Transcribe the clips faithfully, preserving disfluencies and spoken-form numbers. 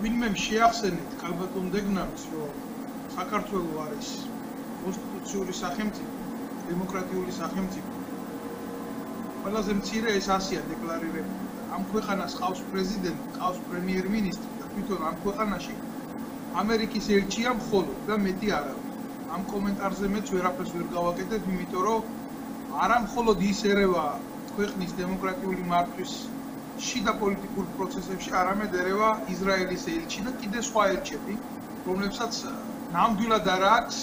ვინმე შეახსენეთ კალბატონ დეგნამს, რომ საქართველოს არის კონსტიტუციური სახელმწიფო, დემოკრატიული სახელმწიფო. ყველაზე მცირე ეს ასია დეკლარირებული. ამ ქვეყანას ყავს პრეზიდენტი, ყავს პრემიერ-მინისტრი და თვითონ ამ ქვეყანაში ამერიკის ელჩია მხოლოდ და მეტი არავინ. ამ კომენტარზე მეც ვერაფერს ვერ გავაკეთებ, იმიტომ რომ არა მხოლოდ ის ერევა ქვეყნის დემოკრატიული მართვის შიდა პოლიტიკურ პროცესებში, არამედ ერევა ისრაელის ელჩი და კიდე სხვა ელჩები, რომლებსაც ნამდვილად არ აქვს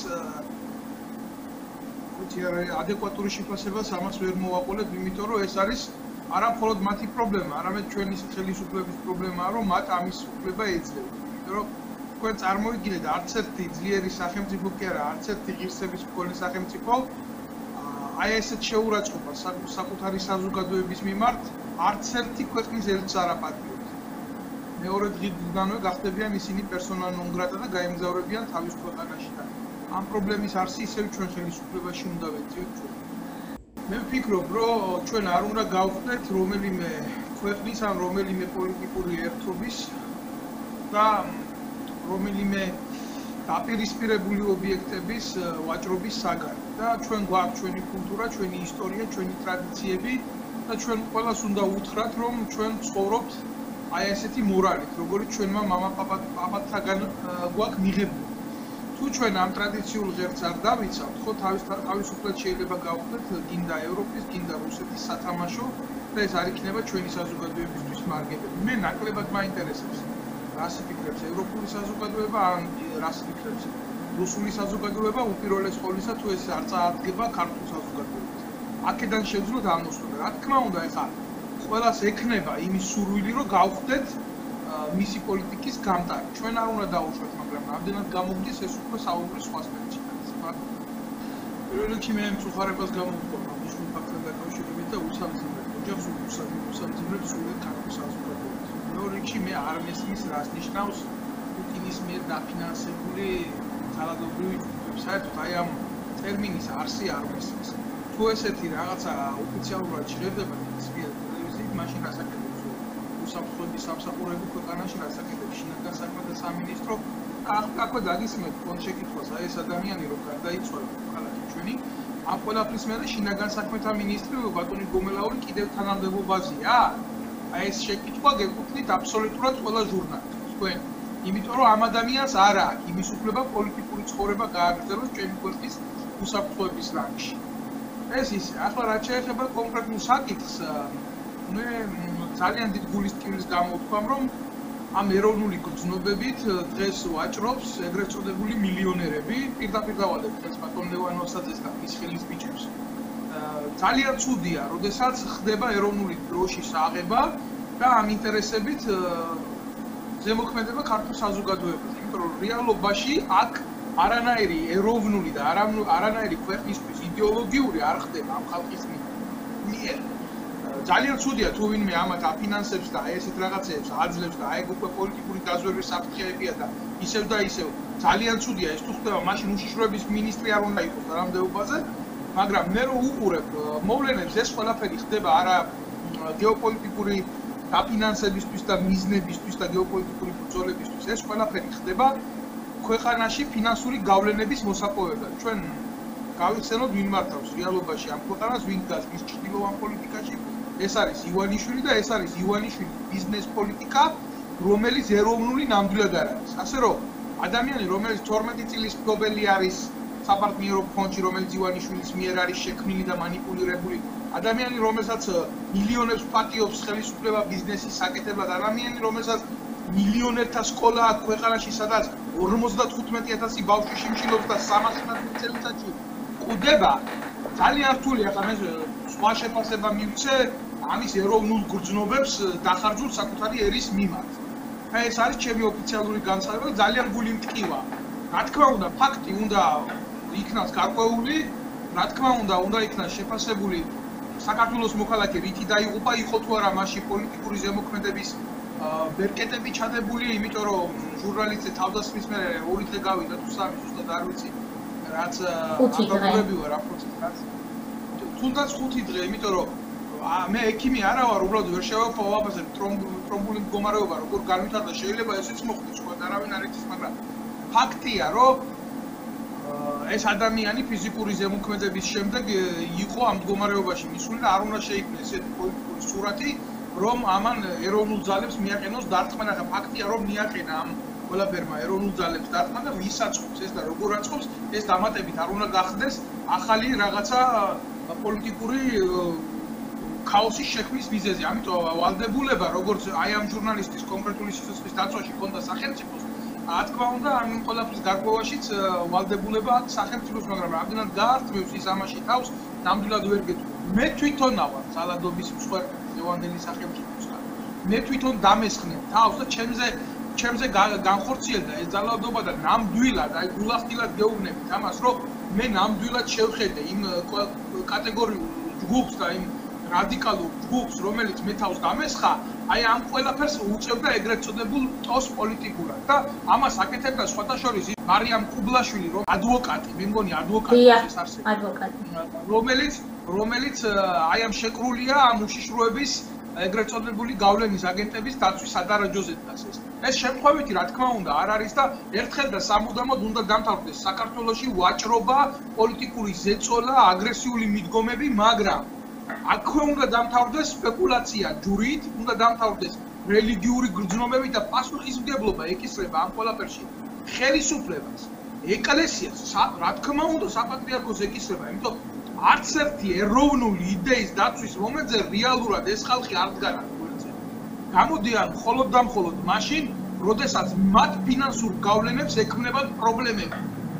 ადეკვატური შეფასებას ამას ვერ მოვაყოლებ, იმიტომ რომ ეს არის არა მხოლოდ მათი პრობლემა, არამედ ჩვენი ხელისუფლების პრობლემაა, რომ მათ ამის უფლება ეძლევა. იმიტომ რომ თქვენ წარმოვიდგინეთ, არც ერთი ძლიერი სახელმწიფო კი არა, არც ერთი ღირსების მქონე სახელმწიფო აი ესეთ შეურაცხყოფას საკუთარი საზოგადოების მიმართ არც ერთი ქვეყნის ელჩს არ აპატიებს. მეორე დღიდანვე გახდებიან ისინი პერსონა ნონ გრატა და გაემგზავრებიან თავის ქვეყანაში და ამ პრობლემის არსი ისევ ჩვენ ხელისუფლებაში უნდა ვეძიოთ ჩვენ. მე ვფიქრობ, რომ ჩვენ არ უნდა გავხდეთ რომელიმე ქვეყნის ან რომელიმე პოლიტიკური ერთობის და რომელიმე დაპირისპირებული ობიექტების ვაჭრობის საგანი და ჩვენ გვაქვს ჩვენი კულტურა, ჩვენი ისტორია, ჩვენი ტრადიციები და ჩვენ ყველას უნდა უთხრათ, რომ ჩვენ ცხოვრობთ აი ესეთი მორალით, როგორც ჩვენმა მამა-პაპათაგან გვაქვს მიღებული. თუ ჩვენ ამ ტრადიციულ ღერძს არ დავიცავთ, ხო თავის თავისუფლად შეიძლება გავხდეთ გინდა ევროპის, გინდა რუსეთის სათამაშო და ეს არ იქნება ჩვენი საზოგადოებისთვის მარგებელი. მე ნაკლებად მაინტერესებს რას იფიქრებს ევროპული საზოგადოება, ან რას იფიქრებს რუსული საზოგადოება, უპირველეს ყოვლისა თუ ეს არ წაადგება ქართულ საზოგადოებას. აქედან შევძლოთ ამოსვლა. რა თქმა უნდა, ეხლა ყველას ექნება იმის სურვილი, რომ გავხდეთ მისი პოლიტიკის გამტარი. ჩვენ არ უნდა დაუშვათ, მაგრამ ამდენად გამოგდის ეს უკვე საუბრის სხვა სფეროში. პირველ რიგში მე მწუხარებას გამოვიყვანო ამ ფაქტთან დაკავშირებით და უსამძიმრად ოჯახს უსამძიმრად სულ ქართულ საზოგადოებას. მეორე რიგში მე არ მესმის რას ნიშნავს პუტინის მიერ დაფინანსებული ძალადობრივი ჯგუფები. საერთოდ აი ამ ტერმინის არსი არ მესმის. თუ ესეთი რაღაცა ოფიციალურად შეიძლება ისმის ტელევიზიით, მაშინ რასაკეთებს უსაფრთხოების სამსახურები ქვეყანაში, რასაკეთებს შინაგან საქმეთა სამინისტრო. აქვე დაგისმენთ თქვენ შეკითხვას, აი ეს ადამიანი რომ გარდაიცვალა ქალაქი ჩვენი, ამ ყველაფრის მერე შინაგან საქმეთა მინისტრი ბატონი გომელაური კიდევ თანამდებობაზეა? აი ეს შეკითხვა გეკუთვნით აბსოლუტურად ყველა ჟურნალისტს, თქვენ. იმიტომ რომ ამ ადამიანს არ აქვს იმის უფლება პოლიტიკური ცხოვრება გააგრძელოს ჩვენი ქვეყნის უსაფრთხოების რანგში. ეს ისე, ახლა რაც შეეხება კონკრეტულ საკითხს, მე ძალიან დიდ გულის ტკივილს გამოვთქვამ, რომ ამ ეროვნული გრძნობებით დღეს ვაჭრობს ეგრეთ წოდებული მილიონერები, პირდაპირ დავალებ დღეს ბატონ ლევან მოსაძეს და მის ხელის ბიჭებს. ძალიან ცუდია, როდესაც ხდება ეროვნული დროშის აღება და ამ ინტერესებით ზემოქმედება ქართულ საზოგადოებაზე. იმიტომ რომ რეალობაში აქ არანაირი ეროვნული და არანაირი ქვეყნისთვის იდეოლოგიური არ ხდება ამ ხალხის მიერ. ძალიან ცუდია თუ ვინმე ამათ აფინანსებს და აი ესეთ რაღაცებს აძლევს და აი უკვე პოლიტიკური დაზვერვის საფრთხეებია და ისევ და ისევ. ძალიან ცუდია ეს თუ ხდება, მაშინ უშიშროების მინისტრი არ უნდა იყოს თანამდებობაზე, მაგრამ მე რო უყურებ მოვლენებს, ეს ყველაფერი ხდება არა გეოპოლიტიკური დაფინანსებისთვის და მიზნებისთვის და გეოპოლიტიკური ბრძოლებისთვის, ეს ყველაფერი ხდება ქვეყანაში ფინანსური გავლენების მოსაპოვებლად. ჩვენ გავიხსენოთ ვინ მართავს რეალობაში ამ ქვეყანას, ვინ დგას მის ჩრდილოვან პოლიტიკაში. ეს არის ივანიშვილი და ეს არის ივანიშვილის ბიზნეს პოლიტიკა, რომელიც ეროვნული ნამდვილად არ არის. ასე რომ ადამიანი, რომელიც თორმეტი წლის მფლობელი არის საპარტნიორო ფონდში, რომელიც ივანიშვილის მიერ არის შექმნილი და მანიპულირებული, ადამიანი, რომელსაც მილიონებს პატიობს ხელისუფლება ბიზნესის საკეთებლად, ადამიანი, რომელსაც მილიონერთა სკოლა აქვს ქვეყანაში, სადაც ორმოცდათხუთმეტი ათასი ბავშვი შიმშილობს და სამასი წელიწადში კვდება, ძალიან რთულია. ახლა მე სხვა შეფასება მივცე ამის ეროვნულ გრძნობებს დახარჯულ საკუთარი ერის მიმართ. აი ეს არის ჩემი ოფიციალური განცხადება, ძალიან გული მტკივა. რა თქმა უნდა, ფაქტი უნდა იქნას გარკვეული, რა თქმა უნდა, უნდა იქნას შეფასებული საქართველოს მოქალაქე რითი დაიღუპა, იყო თუ არა მასში პოლიტიკური ზემოქმედების ბერკეტები ჩადებული, იმიტომ რომ ჟურნალისტი თავდასხმის მერე ორი დღე გავიდა თუ სამი ზუსტად არ ვიცი, რაც აბსოლუტური ვარ ამ პროცესს. თუნდაც ხუთი დღე, იმიტომ რომ მე ექიმი არა ვარ, უბრალოდ ვერ შევაფასებ ტრომბული მდგომარეობა, როგორ განვითარდა, შეიძლება ესეც მოხდეს, სხვა არავინ არ იცის, მაგრამ ფაქტია, რომ ეს ადამიანი ფიზიკური ზემოქმედების შემდეგ იყო ამ მდგომარეობაში მისული და არ უნდა შეიქმნეს ესეთი პოლიტიკური სურათი, რომ ამან ეროვნულ ძალებს მიაყენოს დარტყმა და ფაქტია, რომ მიაყენა ამ ყველაფერმა ეროვნულ ძალებს დარტყმა და ვისაწყობს ეს და როგორ აწყობს, ეს დამატებით არ უნდა გახდეს ახალი რაღაცა პოლიტიკური ქაოსის შექმნის მიზეზი. ამიტომ ვალდებულება, როგორც აი ამ ჟურნალისტის კონკრეტული სიცოცხლის დაცვაში ჰქონდა სახელმწიფოს, რა თქმა უნდა, ამ ყველაფრის გარკვევაშიც ვალდებულება აქვს სახელმწიფოს, მაგრამ რამდენად გაართმევს ის ამაში თავს, ნამდვილად ვერ გეტყვი. მე თვითონა ვარ ძალადობის მსხვერპლი ლევანდელი სახელმწიფოსგან. მე თვითონ დამესხნე თავს და ჩემზე ჩემზე განხორციელდა ეს ძალადობა და ნამდვილად, აი გულახდილად გეუბნებით ამას, რომ მე ნამდვილად შევხედე იმ კატეგორიულ ჯგუფს და იმ რადიკალურ ჯგუფს, რომელიც მე თავს დამესხა, აი ამ ყველაფერს უწევდა ეგრეთ წოდებულ ტოს პოლიტიკურად და ამას აკეთებდა სხვათა შორის მარიამ კუბლაშვილი, რომ ადვოკატი, მე მგონი ადვოკატი ეს არსებობს. ადვოკატი. რომელიც რომელიც აი ამ შეკრულია ამ უშიშროების ეგრეთ წოდებული გავლენის აგენტების დაცვის სადარაჯოზე დგას ეს. ეს შემთხვევითი რა თქმა უნდა არ არის და ერთხელ და სამუდამოდ უნდა დამთავრდეს საქართველოში ვაჭრობა, პოლიტიკური ზეწოლა, აგრესიული მიდგომები, მაგრამ აქვე უნდა დამთავრდეს სპეკულაცია ჯვრით, უნდა დამთავრდეს რელიგიური გრძნობები და პასუხისმგებლობა ეკისრება ამ ყველაფერში ხელისუფლებას, ეკლესიას, რა თქმა უნდა საპატრიარქოს ეკისრება, იმიტომ არც ერთი ეროვნული იდეის დაცვის მომენტზე რეალურად ეს ხალხი არ დგანან გვერდზე. გამოდიან მხოლოდ და მხოლოდ მაშინ, როდესაც მათ ფინანსურ გავლენებს ექმნებათ პრობლემები.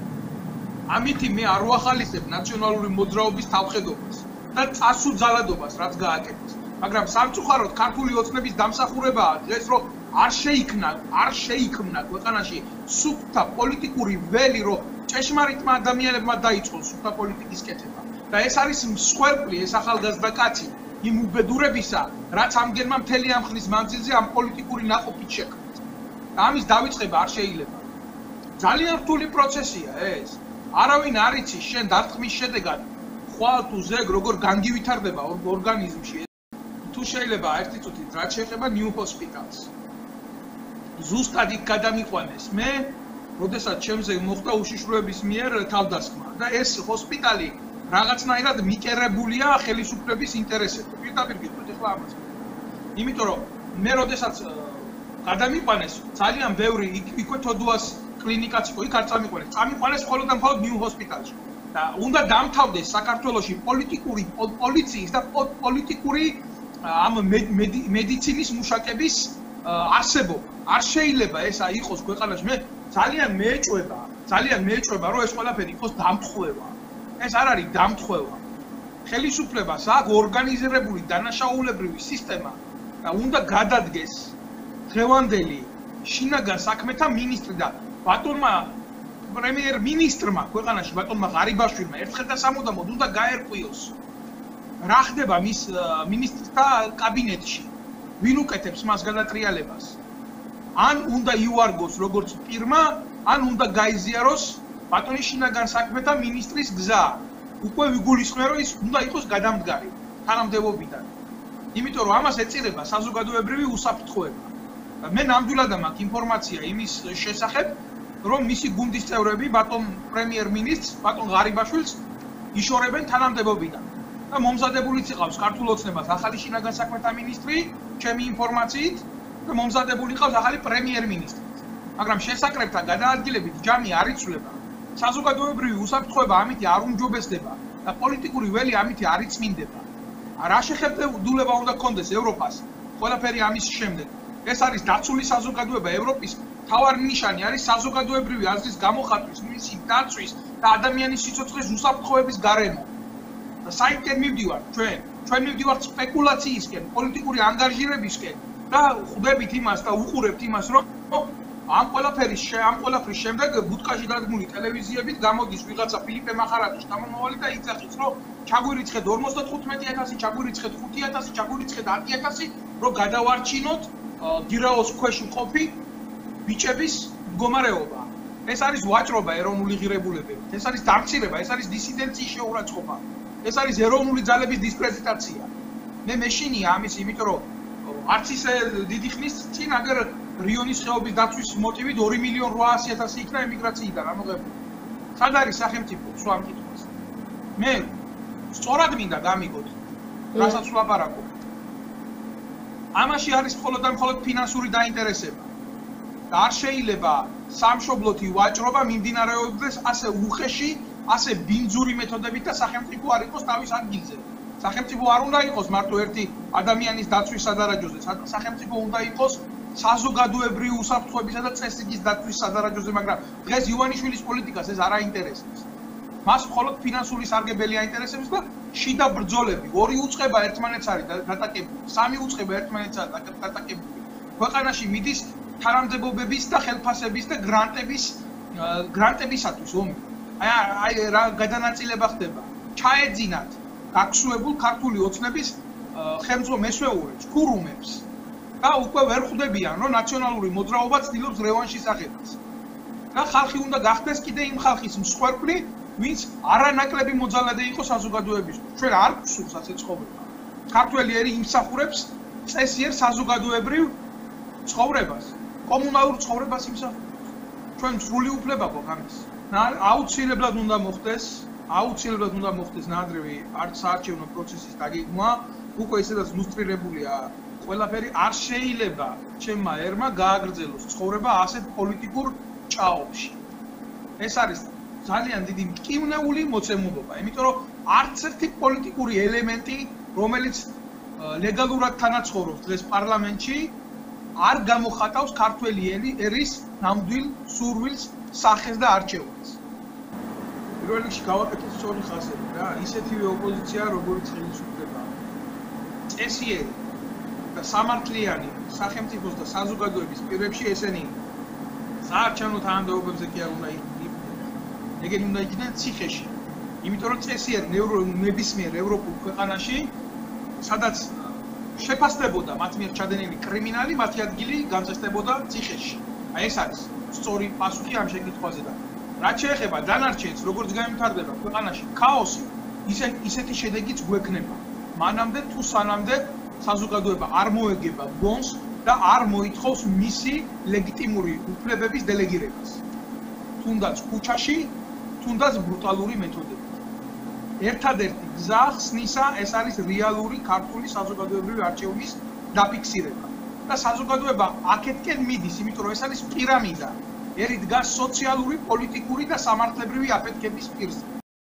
ამით მე არ ვახალისებ ნაციონალური მოძრაობის თავხედობას და წასულ ძალადობას, რაც გააკეთეს. მაგრამ სამწუხაროდ ქართული ოცნების დამსახურებაა დღეს, რომ არ შეიქმნა, არ შეიქმნა ქვეყანაში სუფთა პოლიტიკური ველი, რომ ჭეშმარიტმა ადამიანებმა დაიწყოს სუფთა პოლიტიკის კეთება. და ეს არის მსხვერპლი, ეს ახალგაზრდა კაცი იმ უბედურებისა, რაც ამგენმა მთელი ამ ხნის მანძილზე ამ პოლიტიკური ნაყოფით შექმნეს. და ამის დავიწყება არ შეიძლება. ძალიან რთული პროცესია ეს. არავინ არ იცის შენ დარტყმის შედეგად ხვალ თუ ზეგ როგორ განგივითარდება ორგანიზმში. თუ შეიძლება ერთი წუთით რაც შეეხება ნიუ ჰოსპიტალს. ზუსტად იქ გადამიყვანეს მე, როდესაც ჩემზე მოხდა უშიშროების მიერ თავდასხმა და ეს ჰოსპიტალი რაღაცნაირად მიკერებულია ხელისუფლების ინტერესებზე. პირდაპირ გიყვეთ ახლა ამას. იმიტომ რომ მე როდესაც გადამიყვანეს ძალიან ბევრი იქვე თოდუას კლინიკაც იყო, იქ არ წამიყვანეს. წამიყვანეს მხოლოდ და მხოლოდ ნიუ ჰოსპიტალში. და უნდა დამთავრდეს საქართველოში პოლიტიკური პოლიციის და პოლიტიკური ამ მედიცინის მუშაკების არსებობა. არ შეიძლება ეს იყოს ქვეყანაში. მე ძალიან მეეჭვება, ძალიან მეეჭვება, რომ ეს ყველაფერი იყოს დამთხევა. ეს არ არის დამთხევა. ხელისუფლებას აქვს ორგანიზებული დანაშაულებრივი სისტემა და უნდა გადადგეს დღევანდელი შინაგან საქმეთა მინისტრი და ბატონმა პრემიერ-მინისტრმა ქვეყანაში ბატონმა ღარიბაშვილმა ერთხელ და სამუდამოდ უნდა გაერკვიოს რა ხდება მის მინისტრთა კაბინეტში. ვინ უკეთებს მას გადატრიალებას? ან უნდა იუარგოს როგორც პირმა, ან უნდა გაიზიაროს ბატონის შინაგან საქმეთა მინისტრის გზა. უკვე ვიგულისხმე, რომ ის უნდა იყოს გადამდგარი თანამდებობიდან. იმიტომ რომ ამას ეწირება საზოგადოებრივი უსაფრთხოება. მე ნამდვილად მაქვს ინფორმაცია იმის შესახებ, რომ მისი გუნდის წევრები ბატონ პრემიერ-მინისტრს, ბატონ ღარიბაშვილს იშორებენ თანამდებობიდან. და მომზადებულიც იყავს ქართულ ოცნებას ახალი შინაგან საქმეთა მინისტრი, ჩემი ინფორმაციით, და მომზადებული იყავს ახალი პრემიერ-მინისტრი. მაგრამ შესაკრებთა გადაადგილებით ჯამი არ იცვლება. საზოგადოებრივი უსაფრთხოება ამით არ უმჯობესდება და პოლიტიკური ველი ამით არ იწმინდება. რა შეხედულება უნდა გქონდეს ევროპას ყველაფერი ამის შემდეგ? ეს არის დაცული საზოგადოება. ევროპის მთავარი ნიშანი არის საზოგადოებრივი აზრის გამოხატვის, მისი დაცვის და ადამიანის სიცოცხლის უსაფრთხოების გარემო. და საერთოდ მივდივართ ჩვენ, ჩვენ მივდივართ სპეკულაციისკენ, პოლიტიკური ანგარჟირებისკენ და ხვდებით იმას და უყურებთ იმას, რომ ამ ყველაფერის ამ ყველაფრის შემდეგ ბუტკაში დადგმული ტელევიზიებით გამოდის ვიღაცა ფილიპე მახარაძის შთამომავალი და იძახის, რომ ჩაგვირიცხეთ ორმოცდათხუთმეტი ათასი, ჩაგვირიცხეთ ხუთი ათასი, ჩაგვირიცხეთ ათი ათასი, რომ გადავარჩინოთ გირაოს ქვეშ მყოფი ბიჭების მდგომარეობა. ეს არის ვაჭრობა ეროვნული ღირებულებებით, ეს არის დამცირება, ეს არის დისიდენციის შეურაცხყოფა, ეს არის ეროვნული ძალების დისკრედიტაცია. მე მეშინია ამის, იმიტომ რომ არც ისე დიდი ხნის წინ აგერ რიონის ხეობის დაცვის მოტივით ორი მილიონი რვაასი ათასი იქნა ემიგრაციიდან ამოღებული. სად არის სახელმწიფო სხვა მკითხველს? მე სწორად მინდა გამიგოთ, რასაც ვლაპარაკობ. ამაში არის მხოლოდ და მხოლოდ ფინანსური დაინტერესება. და არ შეიძლება სამშობლოთი ვაჭრობა მიმდინარეობდეს ასე უხეში, ასე ბინძური მეთოდებით და სახელმწიფო არ იყოს თავის ადგილზე. სახელმწიფო არ უნდა იყოს მარტო ერთი ადამიანის დაცვის სადარაჯოზე, სახელმწიფო უნდა იყოს საზოგადოებრივი უსაფრთხოებისა და წესრიგის დაცვის სადარაჯოზე, მაგრამ დღეს ივანიშვილის პოლიტიკას ეს არ აინტერესებს. მას მხოლოდ ფინანსური სარგებელი აინტერესებს და შიდა ბრძოლები, ორი უწყება ერთმანეთს არის დატაკებული, სამი უწყება ერთმანეთს არის დატაკებული. ქვეყანაში მიდის თანამდებობების და ხელფასების და გრანტების გრანტებისათვის ომი. აი აი რა გადანაწილება ხდება. ჩაეძინათ გაქსუებულ ქართული ოცნების ხელმძღვანელ მესვეურებს, ქურუმებს და უკვე ვერ ხვდებიან, რომ ნაციონალური მოძრაობა ცდილობს რევანშის აღებას. და ხალხი უნდა გახდეს კიდე იმ ხალხის მსხვერპლი, ვინც არანაკლები მოძალადე იყო საზოგადოებისთვის. ჩვენ არ გვსურს ასე ცხოვრება. ქართველი ერი იმსახურებს წესიერ საზოგადოებრივ ცხოვრებას, კომუნალურ ცხოვრებას იმსახურებს. ჩვენ სრული უფლება გვაქვს ამის. აუცილებლად უნდა მოხდეს, აუცილებლად უნდა მოხდეს ნაადრევი საარჩევნო პროცესის დაგეგმვა, უკვე ისედაც ლუსტრირებულია ყველაფერი. არ შეიძლება ჩემმა ერმა გააგრძელოს ცხოვრება ასეთ პოლიტიკურ ჭაობში. ეს არის ძალიან დიდი მტკივნეული მოცემულობა, იმიტომ რომ არც ერთი პოლიტიკური ელემენტი, რომელიც ლეგალურად თანაცხოვრობს დღეს პარლამენტში, არ გამოხატავს ქართველი ერის ნამდვილ სურვილს, სახეს და არჩევანს. პირველ რიგში გავაკეთეთ სწორი ხაზები რა, ისეთივე ოპოზიცია, როგორც ხელისუფლება. წესიერი და სამართლიანი სახელმწიფოს და საზოგადოების პირებში ესენი საარჩევნო თანამდებობებზე კი არ უნდა იქნებოდნენ. ეგენი უნდა იქნებოდნენ ციხეში. იმიტომ რომ წესიერ ნებისმიერ ევროპულ ქვეყანაში, სადაც შეფასდებოდა მათ მიერ ჩადენილი კრიმინალი, მათი ადგილი განცესდებოდა ციხეში. აი ეს არის სწორი პასუხი ამ შეკითხვაზე და რაც შეეხება დანარჩენს, როგორც გამიმთავრდება ქვეყანაში ქაოსი, ისე ისეთი შედეგიც გვექნება. მანამდე თუ სანამდე საზოგადოება არ მოეგება ბონს და არ მოითხოვს მისი ლეგიტიმური უფლებების დელეგირებას. თუნდაც ქუჩაში, თუნდაც ბრუტალური მეთოდებით. ერთადერთი გზა ხსნისა ეს არის რეალური ქართული საზოგადოებრივი არჩევნის დაფიქსირება. და საზოგადოება აქეთკენ მიდის, იმიტომ რომ ეს არის პირამიდა. ერი დგას სოციალური, პოლიტიკური და სამართლებრივი აფეთქების პირზე.